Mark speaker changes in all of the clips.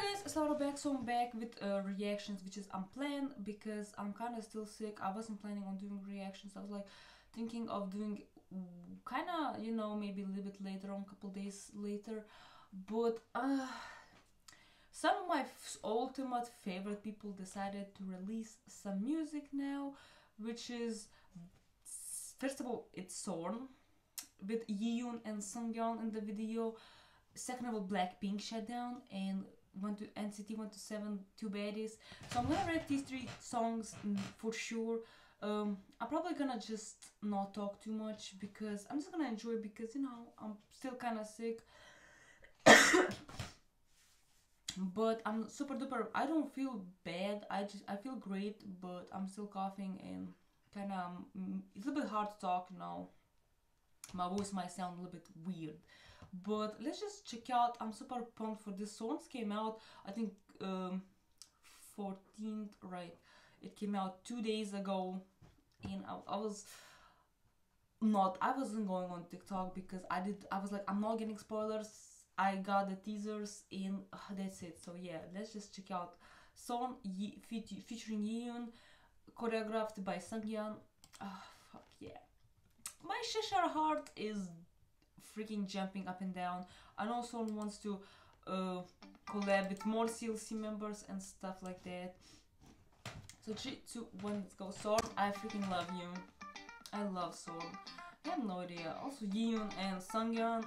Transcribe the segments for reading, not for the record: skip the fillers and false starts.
Speaker 1: guys, it's Laura back, so I'm back with reactions, which is unplanned because I'm kind of still sick. I wasn't planning on doing reactions. I was like thinking of doing kind of, you know, maybe a little bit later on, a couple days later. But some of my ultimate favorite people decided to release some music now, which is, first of all, it's Sorn with Yiyoon and Sungyeon in the video. Second of all, Blackpink Shutdown, and NCT 127 Two Baddies. So I'm gonna rate these three songs for sure. I'm probably gonna just not talk too much because I'm just gonna enjoy it because, you know, I'm still kind of sick. But I'm super duper. I don't feel bad. I feel great, but I'm still coughing and kind of it's a little bit hard to talk now. My voice might sound a little bit weird. But let's just check out. I'm super pumped for this. Songs came out, I think, 14th, right? It came out 2 days ago, and I wasn't going on TikTok because I was like, I'm not getting spoilers. I got the teasers, and that's it. So yeah, let's just check out Song featuring Yiyoon, choreographed by Sungyeon. Fuck yeah. My Cheshire heart is freaking jumping up and down. I know someone wants to collab with more CLC members and stuff like that. So 3, 2, 1, let's go. Sorn, I freaking love you. I love Sorn. I have no idea. Also Yiyoon and Sungyeon.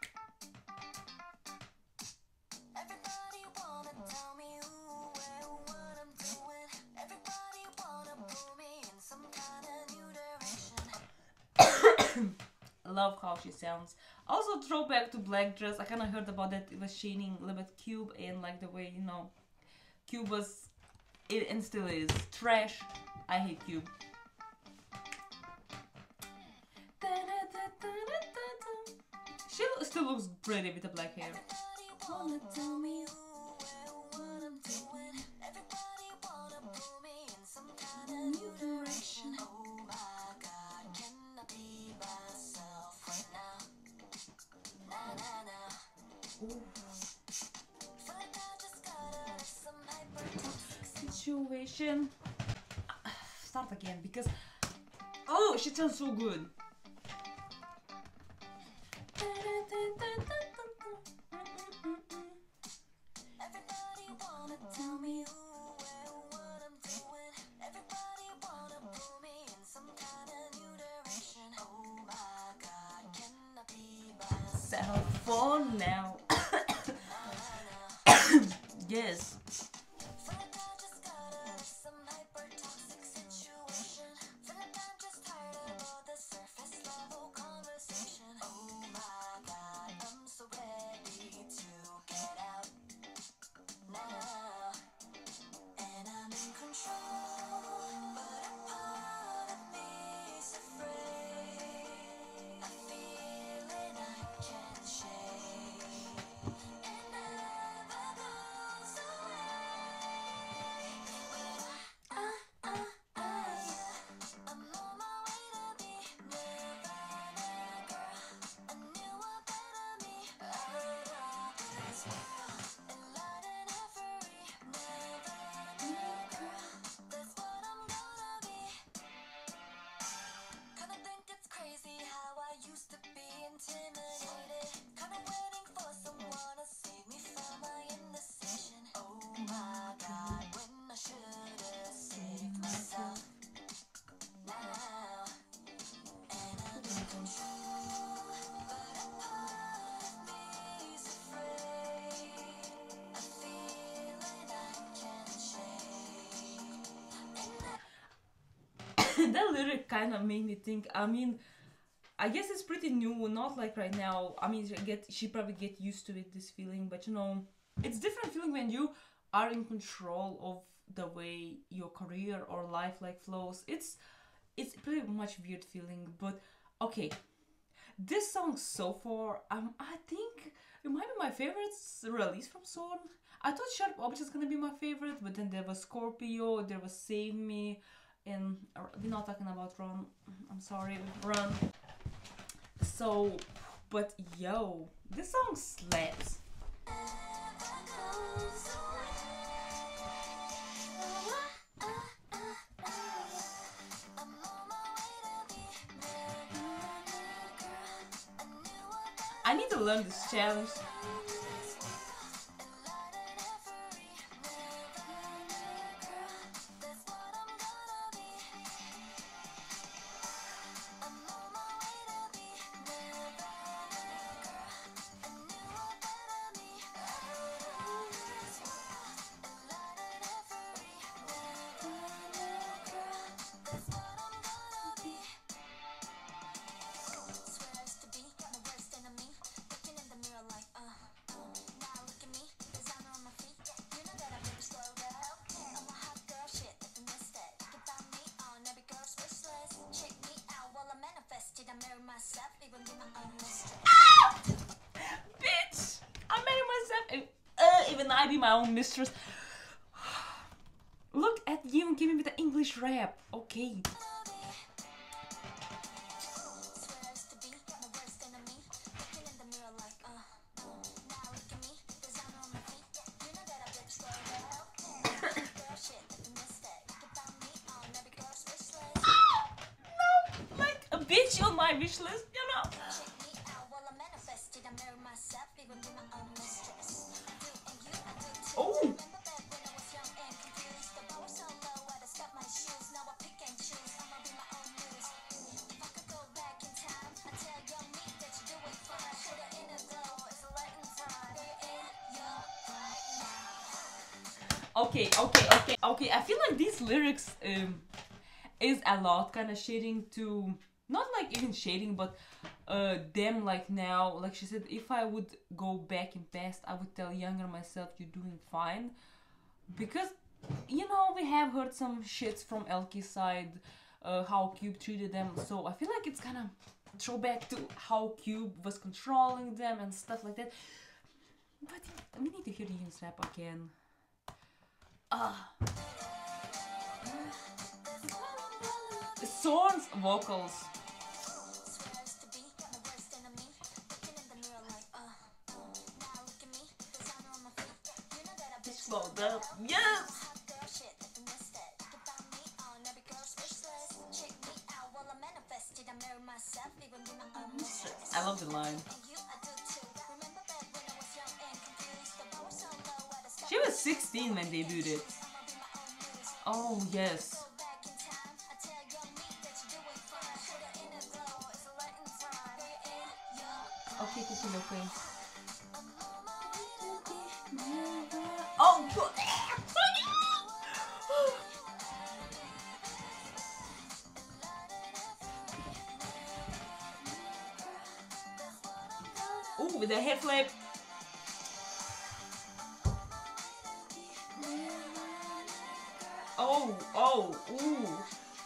Speaker 1: Love how she sounds. Also, throwback to Black Dress. I kind of heard about that. It was shading a little bit Cube, and like the way, you know, Cube was, it and still is trash. I hate Cube. She still looks pretty with the black hair. Situation. Start again because oh, she sounds so good. Settle for now. Yes. That lyric kind of made me think. I mean, I guess it's pretty new, not like right now. I mean, she probably get used to it, this feeling, but you know, it's different feeling when you are in control of the way your career or life like flows. It's pretty much weird feeling, but okay. This song so far, I think it might be my favorite release from Sorn. I thought Sharp Object was gonna be my favorite, but then there was Scorpio, there was Save Me, and we're not talking about Run. I'm sorry, Run. So, but yo, this song slaps. to learn this challenge. Bitch! I'm marrying myself and even I be my own mistress. Look at you and give me with the English rap. Okay. No, like a bitch on my wish list, you know. Oh. Okay. I feel like these lyrics is a lot kind of shading to, not like even shading, but them like now. Like she said, if I would go back in past, I would tell younger myself you're doing fine, because you know we have heard some shits from Elke's side, how Cube treated them. So I feel like it's kind of throwback to how Cube was controlling them and stuff like that. But we need to hear Yoon's rap again. Sorn's vocals. Slowed up. Yes! I love the line. She was 16 when they debuted it. Oh, yes. Okay, okay. Oh, good. Ooh, with the head flip. Oh, ooh.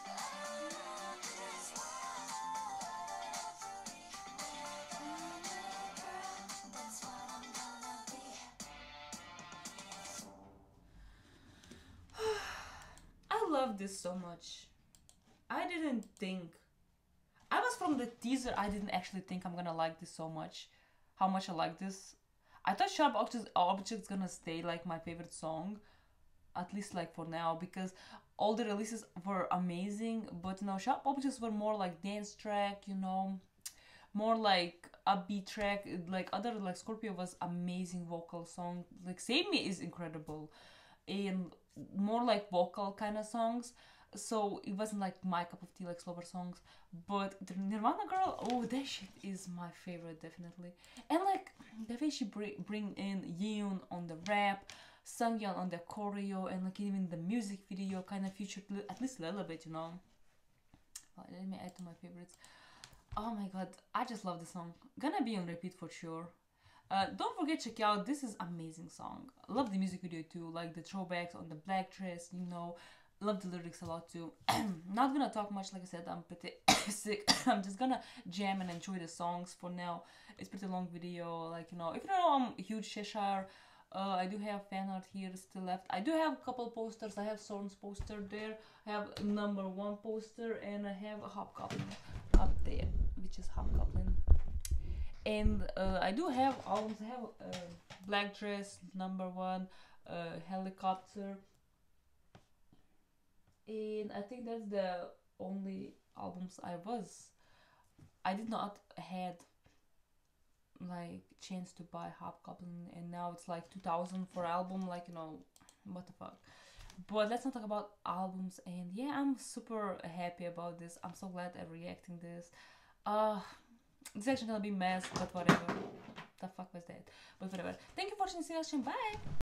Speaker 1: I love this so much. I didn't think. I was from the teaser, I didn't actually think I'm gonna like this so much. How much I like this. I thought Sharp Object's gonna stay like my favorite song. At least like for now, because all the releases were amazing, but you know, Sharp Objects were more like dance track, you know, more like upbeat track. Like other, like Scorpio was amazing vocal song, like Save Me is incredible, and more like vocal kind of songs. So it wasn't like my cup of tea, like slower songs. But the Nirvana Girl, oh, that shit is my favorite, definitely. And like the way she bring in Yoon on the rap, Sungyeon on the choreo, and like even the music video kind of featured at least a little bit, you know. Let me add to my favorites. Oh my god, I just love the song. Gonna be on repeat for sure. Don't forget, check out, this is amazing song. Love the music video too, like the throwbacks on the black dress, you know. Love the lyrics a lot too. Not gonna talk much, like I said, I'm pretty sick. I'm just gonna jam and enjoy the songs for now. It's pretty long video, like, you know, if you know I'm a huge Cheshire, I do have fan art here still left. I do have a couple posters. I have Sorn's poster there. I have #1 poster, and I have a Hobgoblin up there, which is Hobgoblin. And I do have albums. I have Black Dress, #1, Helicopter, and I think that's the only albums I did not had like chance to buy Hobgoblin, and now it's like 2000 for album. Like, you know, what the fuck. But let's not talk about albums. And yeah, I'm super happy about this. I'm so glad I'm reacting this. Uh, this actually gonna be mess, but whatever. The fuck was that? But whatever. Thank you for watching. See you next time. Bye.